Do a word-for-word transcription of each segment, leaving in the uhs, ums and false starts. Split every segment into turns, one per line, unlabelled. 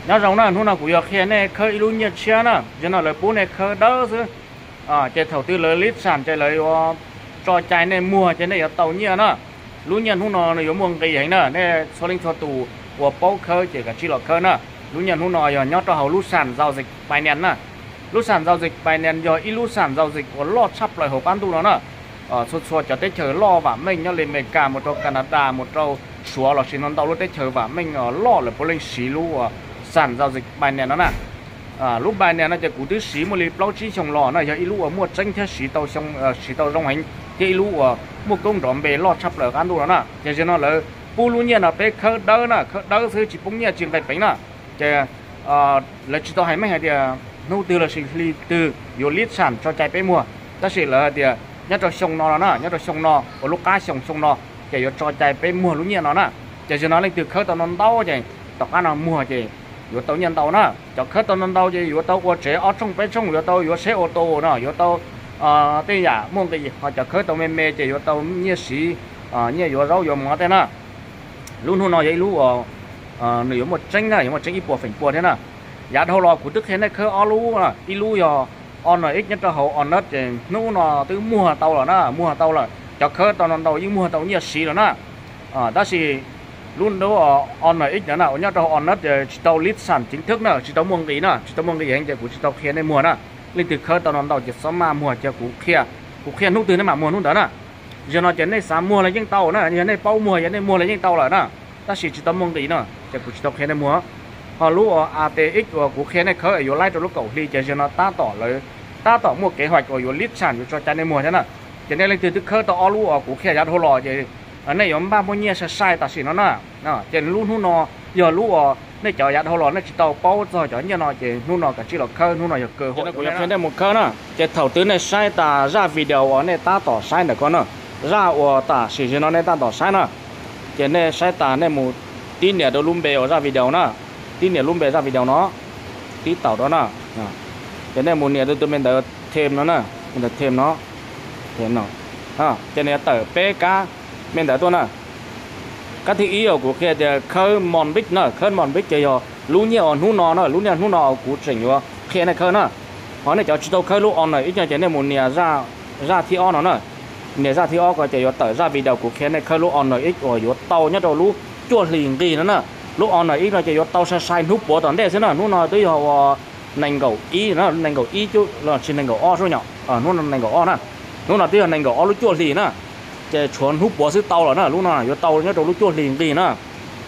nhớ rằng nó hôm nào cũng được khen này khơi luôn nhiệt xe nè cho nó là bố này khơi đỡ chứ à chơi thầu tư lấy lít sản chơi lấy cho trái này mua trên này ở tàu nhia nè luôn nhiệt hôm nào nó mua cái gì nè này số linh cho tù của bao khơi chỉ cả chỉ là khơi nè luôn nhiệt hôm nào giờ nhớ cho hậu lúc sản giao dịch bài nén nè lúc sản giao dịch bài nén giờ ít lúc sản giao dịch của lót sắp lại hộp bán tu nó nè ở số số cho tới chờ lo và mình nhớ lên mình cả một trâu Canada một trâu xóa là xin non tàu lúc tới chờ và mình ở lo là bố linh xí lu sản giao dịch bài nén nó nè à lúc bài nén nóจะกูตื้อสีมาเลยเปล่าชี้ชงหล่อนะอย่าอีลูอ่ะมัวจังแค่สีเตาชงเอ่อสีเตารงหันที่อีลูอ่ะมัวกงดอมเบลอดชับเลยกันดูแล้วนะจะจะนั่นเลยปูลูเนี่ยนะไปเคยเดินนะเคยเดินซื้อจีบงเนี่ยจีบไปไปนะจะเอ่อแล้วจีเตาให้ไม่ให้เดียนู่นตือละสิลีตืออยู่ลิตรsản cho chạyไปมัวแต่สิละเดียnhất là sông nóนะnhất là sông nó của lúc cá sông sông nóจะอยู่cho chạyไปมัวลูเนี่ยnóนะจะจะนั่นเลยตือเคยตอนนั้นเต้าจะตอกอันนั้นมัวจะอยู่tàu nhân tàu nè, cho khách tàu nhân tàu thìอยู่tàu qua chế ở trong bên trongอยู่tàuอยู่xe ô tô nè,อยู่tàu à đây giả mong cái gì họ cho khách tàu mê mê thìอยู่tàu như xí à nhưอยู่rauอยู่mỏ thế nè, luôn hôm nào vậy luôn à nếu một tranh này một tranh ít bộ phỉnh bộ thế nè, giá thâu lò của tức thế này khơi ở luôn nè, ít luôn giờ on là ít nhất là hậu on đất thì nu nó từ mua tàu là nè, mua tàu là cho khách tàu nhân tàu nhưng mua tàu như xí là nè, à đó thì luôn đó on là ít nữa nào nhớ tàu on nó chỉ tàu lít sản chính thức nữa chỉ tàu muông tí nữa chỉ tàu muông tí anh chỉ của chỉ tàu kia này mùa nè lên từ khơi tàu non tàu chỉ sớm mà mùa chỉ của kia của kia nút từ nó mà mùa nút đó nè giờ nó chỉ này sáng mùa là những tàu nè giờ này bao mùa giờ này mùa là những tàu là nè ta chỉ chỉ tàu muông tí nữa chỉ của chỉ tàu kia này mùa họ lúc a tê ích của của kia này khơi ở lại tàu lúc cầu đi chỉ nó ta tỏ lời ta tỏ một kế hoạch của lít sản cho trái này mùa thế nè chỉ này lên từ từ khơi tàu lúc của kia giá thô lò chỉ ở này nhóm ba mươi nhiêu sai ta xí nó nè, nó trên luôn hú nó giờ lú ở này chợ giá thâu lò nó chỉ tàu bao rồi chợ như nó chỉ luôn nó cả chỉ là khơi luôn nó giờ cơ hội. Cái này một khơi nè, cái thầu tư này sai ta ra video ở này ta tỏ sai nữa con nè, ra ở ta xí xí nó này ta tỏ sai nè, cái này sai ta này một tí nữa đâu luôn bè ở ra video nè, tí nữa luôn bè ra video nó, tí tàu đó nè, cái này một nữa tôi mình đỡ thêm nó nè, mình đỡ thêm nó, thêm nó, ha, cái này tờ pê ca mình đã tôi nè các thị ý của kia thì khơi mòn bích nè khơi mòn bích chơi rồi lú nhiều hú nò nè lú nhiều hú nò của chỉnh rồi kia này khơi nè họ này cho chúng tôi khơi lú on này ít nhất này một nè ra ra thi on nó nè nè ra thi on có chơi rồi tới ra video của kia này khơi lú on này ít rồi rồi tàu nhất rồi lú chuột liền gì nữa nè lú on này ít là chơi rồi tàu sai sai núp bỏ tận đây thế nè núp nò tới họ nành gầu ý nó nành gầu ý chứ là chỉ nành gầu o thôi nhở ở núp nành gầu o nè núp là tới nành gầu o lú chuột gì nè cái chuẩn hút bỏ sức tàu là nó lúc nào vô tàu nhớ đâu lúc chuột liền đi nữa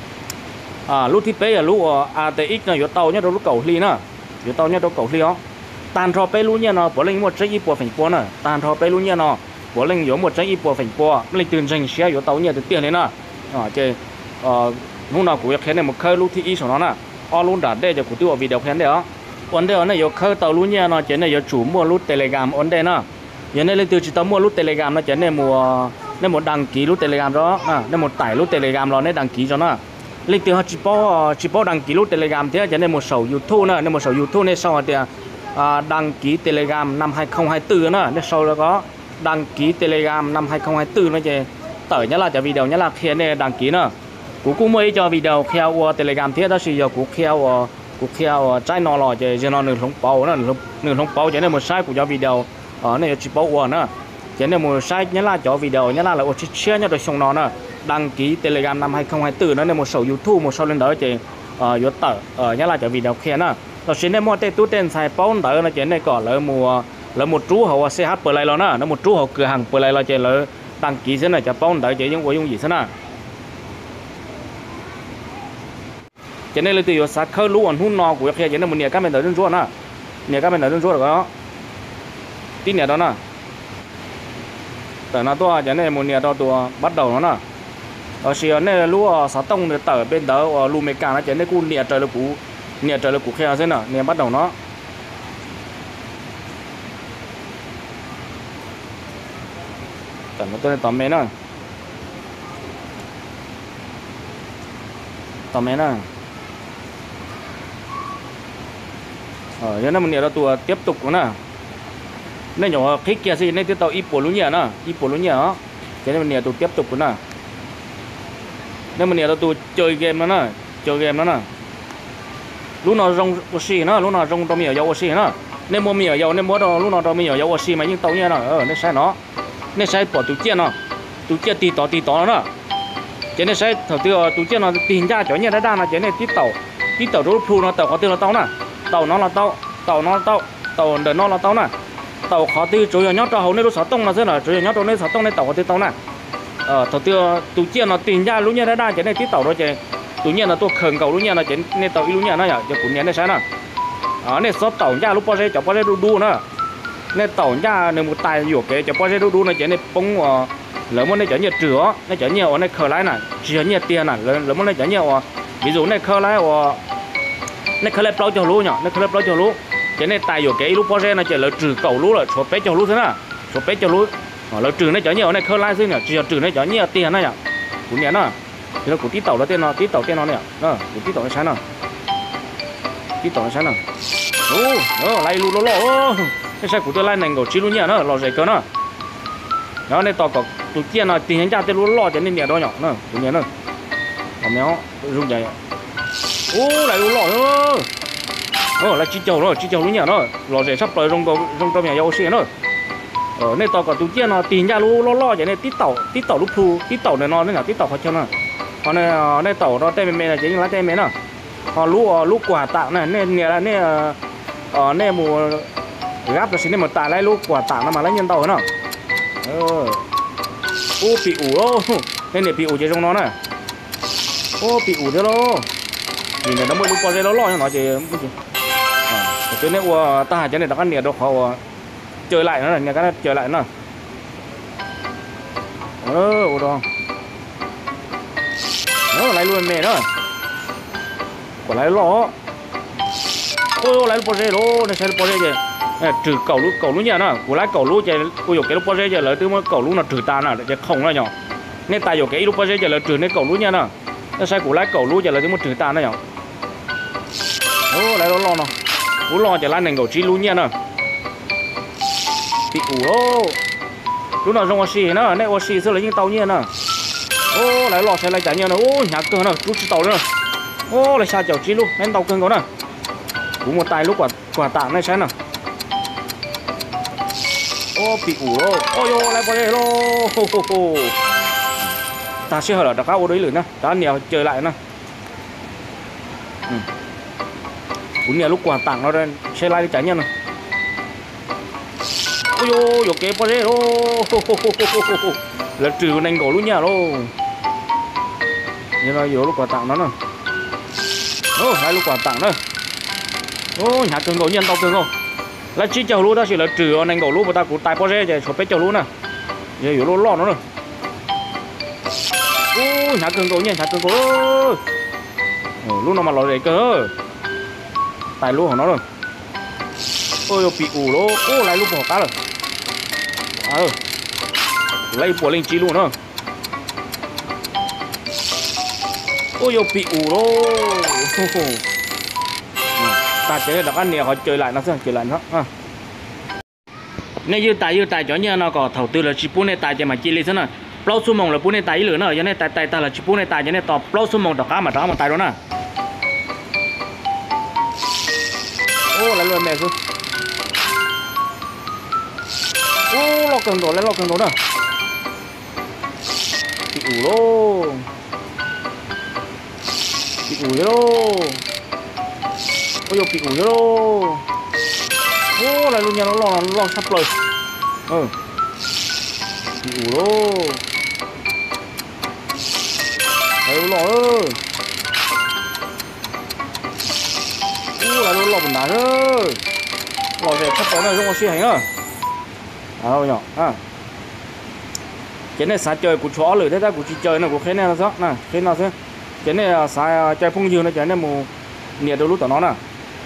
à lúc thì bé là lúc a tê ích này vô tàu nhớ đâu lúc cầu ly nữa vô tàu nhớ đâu cầu ly đó tàn thọ bé lúc nhớ nó bỏ lên một trái ít bỏ phình bỏ nữa tàn thọ bé lúc nhớ nó bỏ lên vô một trái ít bỏ phình bỏ lên từ rành xe vô tàu nhớ từ tiền đấy nữa à cái lúc nào cũng cái này một khơi lúc thì ít của nó nè o lúc đã đây cho của tôi ở video khen đấy đó vấn đề này vô khơi tàu lúc nhớ nó chỉ này vô chủ mua lúc telegram vấn đề nữa giờ này lên từ chỉ tao mua lúc telegram nó chỉ này mua nên một đăng ký lúc telegram đó à nên một tải lúc telegram nó nên đăng ký cho nó lịch từ họ chỉ bao chỉ bao đăng ký lúc telegram thế cho nên một sổ youtube nữa nên một sổ youtube nên sau thì à, đăng ký telegram năm hai không hai tư nữa nên sau đó có đăng ký telegram năm hai không hai tư nó chỉ tải nhớ là cho video nhớ là khi này đăng ký nữa cú cũng mới cho video theo telegram thế đó thì giờ cú theo cú theo trái nó là chỉ cho nó nửa không bao nữa nửa không bao cho nên một sai của cho video ở này chỉ bao uổng nữa cho nên một sai nhớ là cho video nhớ là là một chiếc xe nhớ được xong nó nè đăng ký telegram năm hai không hai tư nó nên một sổ youtube một số lên đó chị ở youtube tờ ở nhớ là cho video kia nè rồi xin em mua tên tú tên xài bao tờ nó chỉ này có là mùa là một chú hậu xê hát play lo nè nó một chú hậu cửa hàng play lo chị là đăng ký thế này cho bao tờ chị những của dùng gì thế nè cho nên là từ sát khơi lũ on hun nò của kia cho nên một nhà các bên tờ đơn ruộng nè nhà các bên tờ đơn ruộng được đó tin nhà đó nè tờ nó to cho nên một nhà đó tua bắt đầu nó nè ở xưa này lúa sáu tông để tờ bên đó lù mê càng nó cho nên cu nhà trời là cũ nhà trời là cũ khe thế nè nhà bắt đầu nó tờ nó tôi tóm mấy nè tóm mấy nè ở cho nên một nhà đó tua tiếp tục nữa nè nên nhỏ cái kia gì nên tiếp tục ít bộ lúa nhẹ nữa ít bộ lúa nhẹ đó cho nên mình nhà tôi tiếp tục nữa nên mình nhà tôi chơi game nó nè chơi game nó nè lúc nào rong oxy nó lúc nào rong trong miệng dầu oxy nó nên mua miệng dầu nên mua đó lúc nào trong miệng dầu oxy mà những tàu như nó ờ nên sai nó nên sai bỏ tủ chiên nó tủ chiên tì tỏ tì tỏ nó cho nên sai thầu tiêu tủ chiên nó tìm ra chỗ như đã đa là cho nên tí tàu tí tàu rút phu nó tàu khó tiêu là tàu nè tàu nó là tàu tàu nó tàu tàu đợt nó là tàu nè tàu khó tiêu chủ yếu nhót cho hậu nên lúc sáu tông là thế là chủ yếu nhót cho nên sáu tông nên tàu khó tiêu tàu nè ờ thầu tiêu tủ chiên nó tìm ra lúc như đã đa cho nên tí tàu đó chứ tủ nhiên là tôi khẩn cầu lúc như là cho nên tàu lúc như nó nhở cho cũng nhớ này sai nè ở nên số tàu ra lúc bao giờ cho bao giờ đu đu nữa nên tàu ra nên một tài dụ cái cho bao giờ đu đu này cho nên bông lỡ muốn này cho nhiều chữa này cho nhiều này khởi lái này chữa nhiều tiền này lỡ muốn này cho nhiều ví dụ này khởi lái này khởi lái bao cho lú nhở này khởi lái bao cho lú cho nên tài dụ cái lúc bao giờ này chỉ là trừ cầu lú là số bé cho lú thế nào số bé cho lú lỡ trừ này cho nhiều này khởi lái thế nhở chữa trừ này cho nhiều tiền này nhở cũng nhớ nè thì nó của tí tàu đó tên nó tí tàu tên nó nè nó của tí tàu nó sáng nè tí tàu nó sáng nè ô nó lại luôn nó lo cái xe của tôi lại này của chỉ luôn nhá nó lo dễ cơ nó đó này tàu có tụi kia nó tiền nhân ra tên luôn lo cho nên nhẹ đó nhỏ nó cũng nhớ nó còn méo rung dài ô lại luôn lo nữa ô lại chỉ chầu nó chỉ chầu luôn nhá nó lo dễ sắp tới rung tàu rung tàu nhà dâu xe nó ở này tàu có tụi kia nó tiền ra luôn lo lo cho nên tí tàu tí tàu lúc thu tí tàu này nó nó là tí tàu khó cho nó còn này này tàu nó tên mẹ là chính là tên mẹ nó họ lú lú quả tạo này nên nè là nè ở nè mùa gáp là xin nên một tài lấy lú quả tạo nó mà lấy nhân tàu nó ờ ô bị ủ đâu nên để bị ủ chơi trong nó này ô bị ủ thế đâu nhìn này nó mới lú quả dây nó lo cho nó chỉ à cho nên qua ta cho nên nó ăn nhiệt đâu họ chơi lại nó là nhà cái chơi lại nó ờ ô đâu nó lại luôn mẹ đó quả lại lỏ ôi lại bò rê đó này sai bò rê chứ trừ cầu lú cầu lú nhà nó của lại cầu lú chứ ôi dồi cái lúc bò rê chứ là từ mới cầu lú là trừ ta nè chứ không là nhỏ nên tại dồi cái lúc bò rê chứ là trừ nên cầu lú nhà nó nó sai của lại cầu lú chứ là từ mới trừ ta nó nhỏ ô lại nó lo nó cú lo chứ lại này cầu chỉ lú nhà nó bị ủ đó lúc nào trong oxy nó này oxy sẽ lấy những tàu như nó ô lại lò xe lại trả nhiều nữa ô nhà cơn nữa lúc tàu nữa ô lại sao chậu chi luôn nên tàu cơn có nè cũng một tay lúc quả quả tạm này xem nào ô bị ủ ô ô yo lại qua đây lô ta sẽ hỏi là các ô đấy lửa nè ta nhiều chơi lại nè cũng nhiều lúc quả tạm nó đây xe lại trả nhiều nè ôi yo yo cái qua đây lô là trừ nành cổ lúc nhà luôn như là vô lúc quà tặng nó nè ô hai lúc quà tặng đó ô nhà cường cổ nhân tàu cường không là chỉ chầu lúa ta chỉ là trừ anh cổ lúa của ta cũng tài bao giờ để số bé chầu lúa nè giờ vô lúa lo nó rồi ô nhà cường cổ nhân nhà cường cổ lúa nó mà lo gì cơ tài lúa của nó rồi ôi bị ủ lúa ô lại lúa bỏ cá rồi à lấy bỏ lên chi luôn nữa ôi yo bị ủ đó ta chơi được ăn nhiều họ chơi lại nó xem chơi lại nó ha nên như tại như tại chỗ như nó có thầu tư là chỉ bốn này tại cho mà chi lý thế nào bao số mong là bốn này tại lửa nữa cho nên tại tại ta là chỉ bốn này tại cho nên tỏ bao số mong đỏ cá mà đó mà tại đó nè ô lại luôn mẹ rồi ô lo cần đồ lấy lo cần đồ nữa bị ủ lô bị ủ lô ôi bị ủ lô ô lại luôn nhà nó lo lo sắp lời ừ bị ủ lô đấy lo ơi ô lại luôn lo bẩn đá ơi lo về sắp tới này không có suy hành à à đâu nhỏ à cái này sáng chơi của chó lửa thế ra của chị chơi này của cái này là sao nè cái nào thế cái này là sáng chơi phong dừa này cái này mù nhiệt đâu lúc tao nó nè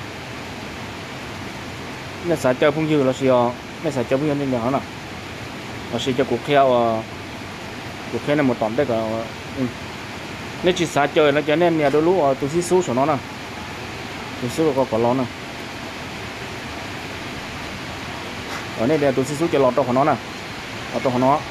này sáng chơi phong dừa là gì này sáng chơi phong dừa như nhỏ nè là gì cho cuộc theo cuộc theo này một tóm đây cả nên chỉ sáng chơi nó cái này nhiệt đâu lúc tôi xí số của nó nè tôi số có có lon nè ở đây để tôi xí số cho lọt của nó nè lọt của nó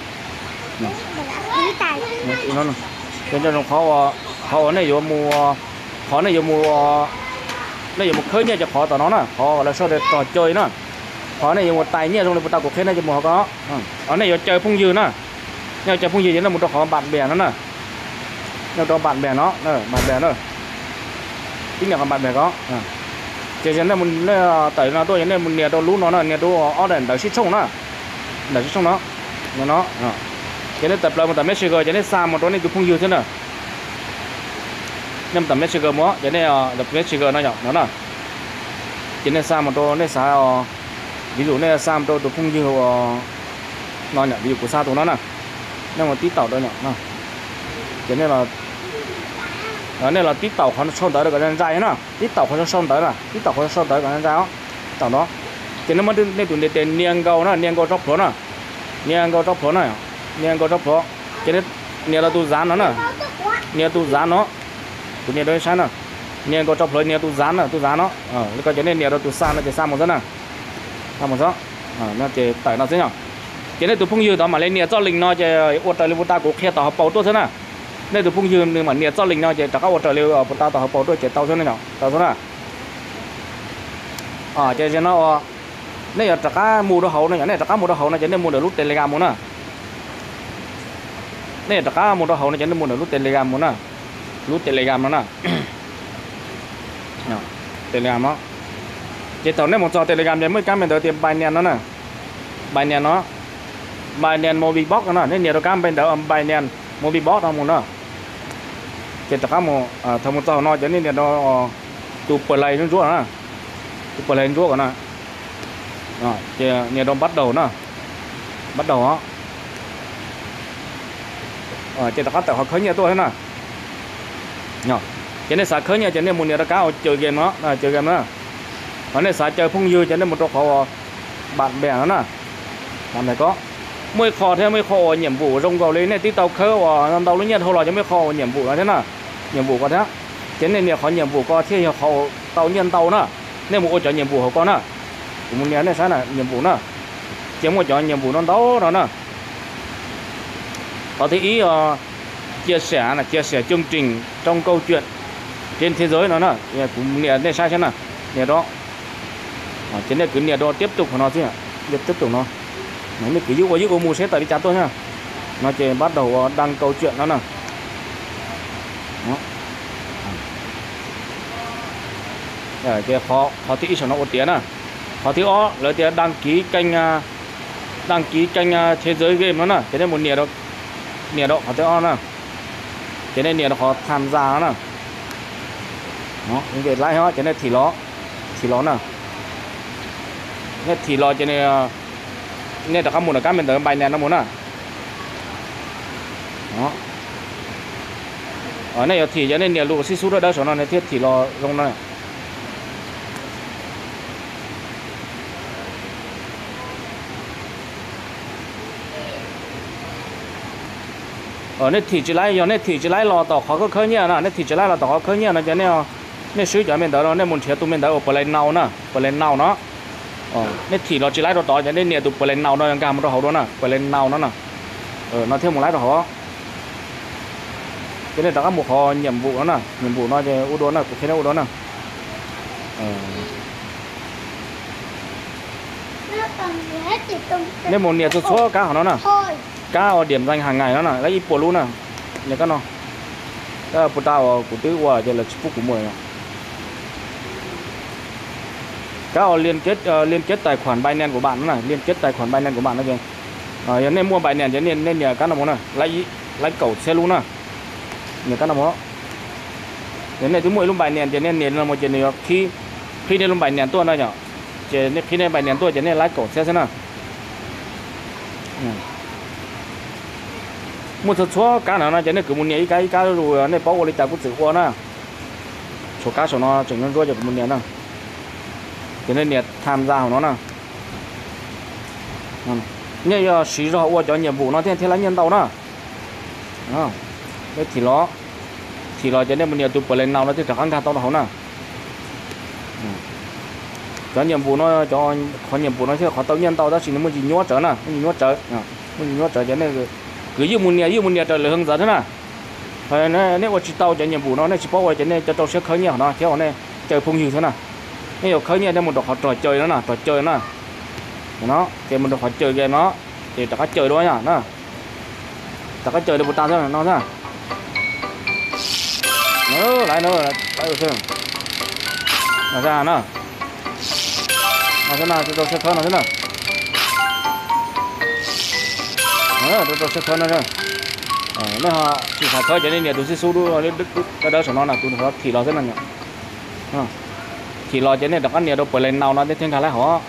nó cho cho nó khó khó này vô mua khó này vô mua đây là một khơi nhia cho khó tao nó nè khó là sao để trò chơi nữa khó này một tài nhia trong này một tao cuộc khen này cho một có ở này chơi phung dư nữa nhau chơi phung dư chính là một trò khó bạn bè nó nè nhau cho bạn bè nó bạn bè nữa tính là bạn bè có chơi cho nên mình tẩy nó tôi nên mình nè tôi lú nó là nè tôi ở đây đợi xích sông nó đợi xích sông nó nó cho nên tập lại một tập Mexico cho nên xa một đó nên cứ phung dư thế nào nhưng tập Mexico múa cho nên tập Mexico nó nhỏ nó nè cho nên xa một đó nên xa ví dụ nên xa một đó tôi phung dư nó nhỏ ví dụ của xa tụi nó nè nhưng mà tí tàu đó nhỏ nè cho nên là đó nên là tí tàu nó xong tới được cái dài nữa tí tàu nó xong tới là tí tàu nó xong tới cái dài đó tàu đó cho nên mà nên tụi này tiền niên câu nó niên câu chóc phở nè niên câu chóc phở này niên câu chóc phở cho nên niên là tụi dán nó nè niên tụi dán nó tụi niên đấy sáng nè niên câu chóc phở niên tụi dán nè tụi dán nó ờ cái cho nên niên là tụi xa nó chỉ xa một rất nè xa một rất ờ nó chỉ tẩy nó thế nhở cho nên tụi phong dư đó mà lên niên cho linh nó chỉ ô trời lên ta cũng khe tàu bầu tôi thế nè nên tụi phong dư nhưng mà niên cho linh nó chỉ chắc ô trời lên ở ta tàu bầu tôi chỉ tàu thế này nhở tàu thế nè ờ chỉ cho nó này là chắc cá mua đồ hậu này này chắc cá mua đồ hậu này chỉ nên mua được lúc telegram muốn nè này chắc cá mua đồ hậu này chỉ nên mua được lúc telegram muốn nè lúc telegram nó nè telegram nó chỉ tàu này một trò telegram chỉ mới cam mình đợi tiền bài nền nó nè bài nền nó bài nền mobile box nó nên nhiều đồ cam bên đỡ bài nền mobile box nó muốn nè chỉ chắc cá một thằng một trò nó chỉ nên nó tụ bờ lầy nó rúa nè tụ bờ lầy nó rúa nè rồi nhà đông bắt đầu nữa bắt đầu đó ở trên tất cả họ khởi nhà tôi thế nào nhở cho nên xã khởi nhà cho nên một nhà đã cá chơi game nó à, chơi game nữa ở đây xã chơi phong dư cho nên một chỗ họ bạn bè nó nè bạn này có mới kho theo mới kho nhiệm vụ rong vào lấy này tí tàu khơi và tàu lấy nhận thôi là cho mới kho nhiệm vụ là thế nào nhiệm vụ có thế cho nên nhà họ nhiệm vụ có thì họ tàu nhân tàu nữa nên một ô cho nhiệm vụ họ có nữa một nhà này sáng là nhiệm vụ nữa chỉ một chọn nhiệm vụ nó đó rồi nè có thể ý uh, chia sẻ là chia sẻ chương trình trong câu chuyện trên thế giới nó nè cũng nhà này sai thế nào nhà đó à, trên đây cứ nhà đó tiếp tục của nó chứ ạ tiếp tục nó nó cứ giữ qua giữ ô mua sẽ tại đi chặt tôi nha nó chỉ bắt đầu đăng câu chuyện đó nè để cái khó khó tí cho nó một tiếng nè họ thì ó lấy tiền đăng ký kênh đăng ký kênh thế giới game nó nè cho nên một nền đó nền đó họ thì ó nè cho nên nền đó họ tham gia nè nó những cái lái họ cho nên thì nó thì nó nè nên thì lo cho nên nên là các muốn là các mình tới bài nền nó muốn nè đó ở này thì cho nên nền lụa xí xú đó đó số nó này thiết thì lo rong này ở nơi thị chỉ lái giờ nơi thị chỉ lái lò tàu khó có khơi nhá nè nơi thị chỉ lái lò tàu khó khơi nhá nó cho nên nơi suy cho mình đó nó nên muốn chơi tụi mình đó ở bên nào nè bên nào nó ờ nơi thị nó chỉ lái đồ tàu cho nên nhiều tụi bên nào nó đang làm một đồ hậu đó nè bên nào nó nè ờ nó thêm một lái đồ họ cho nên đã có một họ nhiệm vụ đó nè nhiệm vụ nó cho u đó nè cái u đó nè nên một nhiều số cá của nó nè cá ở điểm danh hàng ngày nó nè lấy ít bộ luôn nè này cá nó cái bộ tàu của tứ qua giờ là phút của mười cá ở liên kết uh, liên kết tài khoản Binance của bạn nó này liên kết tài khoản Binance của bạn nó kìa à, nên mua Binance nên nên nhờ cá nào muốn nè lấy lấy cẩu xe luôn nè nhờ cá nào muốn đến này thứ mỗi lúc Binance cho nên nên là một chuyện này khi khi nên lúc Binance tôi nói nhở nên khi nên Binance tôi cho nên lấy cẩu xe thế nào một số cá nào nó cho nên cứ một nhảy cái cá rồi này bao lấy tài cũng tự qua nè số cá số nó chừng nó rơi cho một nhảy nè cho nên nhiệt tham gia của nó nè như xí rồi qua cho nhiệm vụ nó thế thế là nhân tàu nè đấy thì nó thì nó cho nên một nhiệt tụt lên nào nó thì chẳng ăn tàu nào nè cho nhiệm vụ nó cho có nhiệm vụ nó sẽ có tàu nhân tàu đó chỉ nó mới gì nhót trở nè mới nhót trở mới nhót trở cho nên cứ như một nhiệt như một nhiệt trở là hơn giờ thế nè rồi nếu mà chỉ tàu cho nhiệm vụ nó nó chỉ bảo cho nên cho tàu sẽ khởi nhiều nó theo này chơi phong như thế nào nếu khởi nhẹ thì một đồ họ trò chơi nữa nè trò chơi nữa nó thì một đồ họ chơi game nó thì ta có chơi đó nhá nó ta có chơi được một tao thôi nó ra nữa lại nữa lại được chưa nó ra nữa nó thế nào tôi sẽ khởi nó thế nào nữa tôi sẽ khởi nó ra nếu họ chỉ phải khởi cho nên là tôi sẽ số đu lên đứt cái đó của nó là tôi nó thì nó thế nào nhỉ thì lo cho nên đặc ăn nhiều đâu phải lên nào nó đến thiên khá là họ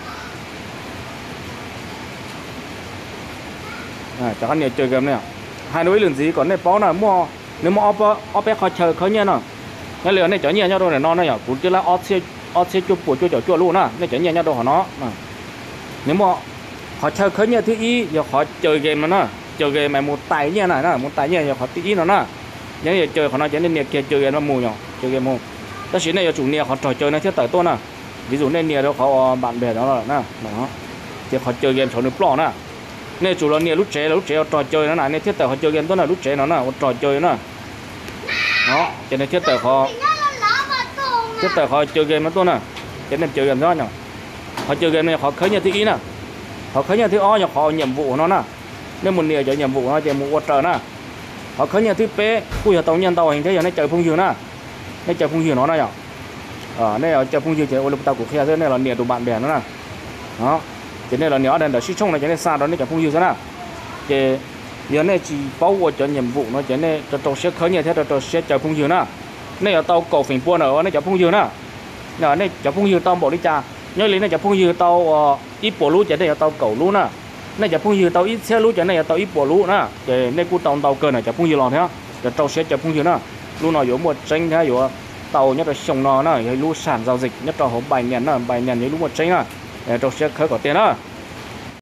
đặc ăn nhiều chơi game này hai đối lượng gì còn này bó là mua nếu mà op op bé khó chơi khó nhá nó cái lửa này chở nhiều nhau đâu để nó nó nhỏ cũng chỉ là op xe op xe chụp của chụp chụp luôn á này chở nhiều nhau đâu họ nó nếu mà họ chơi khó nhá thứ ý giờ họ chơi game mà nó chơi game mà một tài như này nó một tài như giờ họ tí ý nó nó những giờ chơi họ nói cho nên nhiều kia chơi game nó mù nhở chơi game mù đó chính là chủ nhà họ trò chơi nó thiết tới tôi nè ví dụ nên nhà đâu họ bạn bè đó là nè đó thì họ chơi game số nước plọ nè nên chủ là nhà lúc trẻ lúc trẻ trò chơi nó này nên thiết tới họ chơi game tôi là lúc trẻ nó nè họ trò chơi nè đó cho nên thiết tới họ thiết tới họ chơi game nó tôi nè cho nên chơi game đó nhở họ chơi game này họ khởi nhà thứ ý nè họ khởi nhà thứ o nhở họ nhiệm vụ của nó nè nên một nhà cho nhiệm vụ nó chỉ một quạt trời nè họ khởi nhà thứ p cùi họ tàu nhân tàu hình thế giờ nó chơi phong dừa nè đây chơi phong dừa nó này nhở ở đây là chơi phong dừa chơi ô tàu của kia thế này là nhiệt của bạn bè nó nè đó cho nên là nếu đây là suy chung này cho nên xa đó nên chơi phong dừa thế nào thì giờ này chỉ bao gồm cho nhiệm vụ nó cho nên cho tàu sẽ khởi nhà thế tàu sẽ chơi phong dừa nè này là tàu cầu phình buôn ở đây chơi phong dừa nè ở đây chơi phong dừa tàu bỏ đi cha nhớ lấy này chơi phong dừa tàu ít bỏ lú cho đây là tàu cầu lú nè này chơi phong dừa tàu ít xe lú cho này là tàu ít bỏ lú nè thì này cú tàu tàu cờ này chơi phong dừa lòn thế cho tàu sẽ chơi phong dừa nè luôn nói một tranh thế rồi tàu nhất là sông nó này lũ sản giao dịch nhất là hộp bài nhện nó bài nhện với lũ một tranh à để tàu sẽ khởi có tiền đó